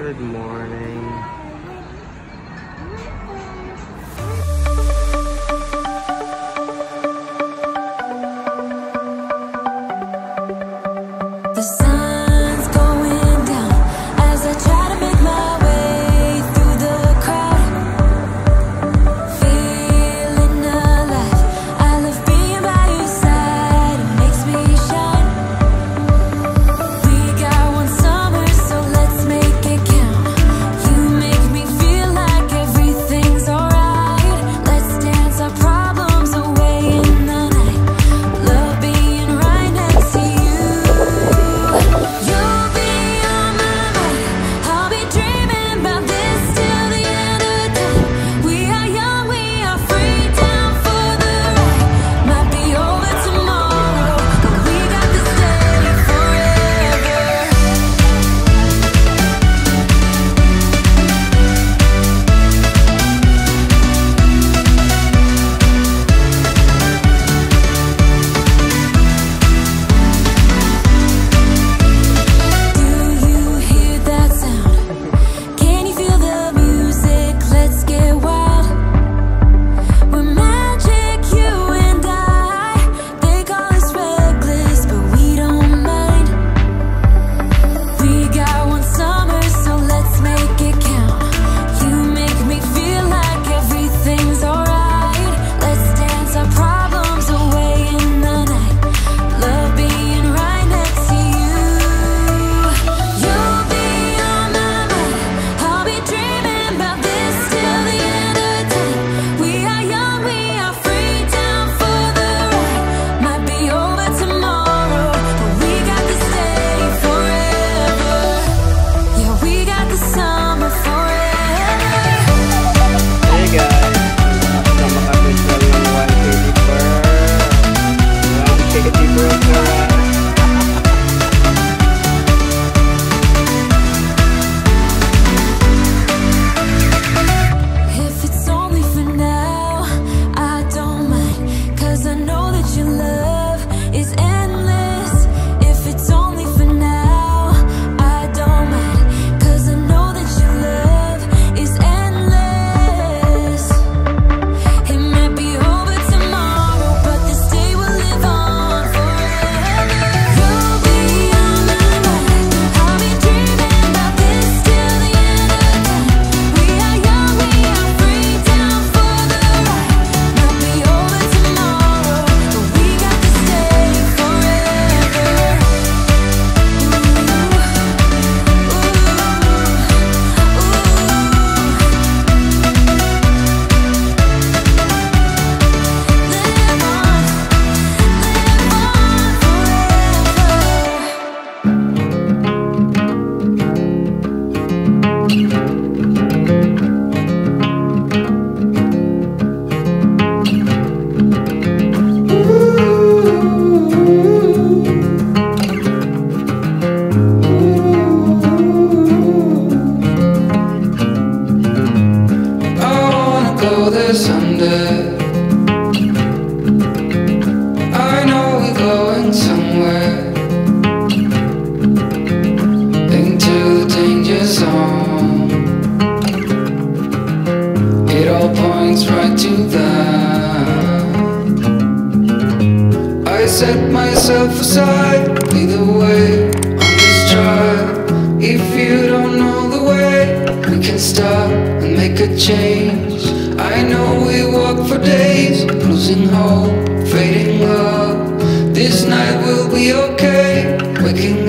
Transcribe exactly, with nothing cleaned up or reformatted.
Good morning. The sun's going down as I try to make my way through the crowd. Feeling alive, I love being by your side. It makes me shine. We got one summer, so let's make it count. You make me feel like everything's alright. Let's dance our problems away in the night. Love being right next to you. You'll be on my mind. I'll be dreaming about this till the end of time. We are young, we are free, down for the ride. Might be over tomorrow, but we got this day forever. Do you hear that sound? Can you feel the music? Let's get wild. We're magic, you and I. They call us reckless, but we don't mind. We got one summer, so let's make it count. You make me feel like everything's alright. Let's dance our problems away in the night. Love being right next to you. You'll be on my mind. I'll be dreaming about this till the end of time. We are young, we are free, down for the ride. Might be over tomorrow, but we got this day forever. Yeah, we got the summer forever. Hey guys, sama kami selalu yang one K deeper. one K deeper, alright. If it's only for now, I don't mind, 'cause I know that your love is endless. If it's only for now, I don't mind, 'cause I know that your love is endless. It might be over tomorrow, but this day will live on forever. You'll be on my mind. I'll be dreaming about this till the end of time. We are young, we are free, down for the ride. Might be over tomorrow, but we got this day forever. Ooh, Live on, live on forever. I wanna go there someday. I know we're going somewhere, into the danger zone. It all points right to that. I set myself aside, lead the way on this drive. If you don't know the way, we can stop and make a change. I know we walk for days, losing hope, fading love. This night will be okay, waking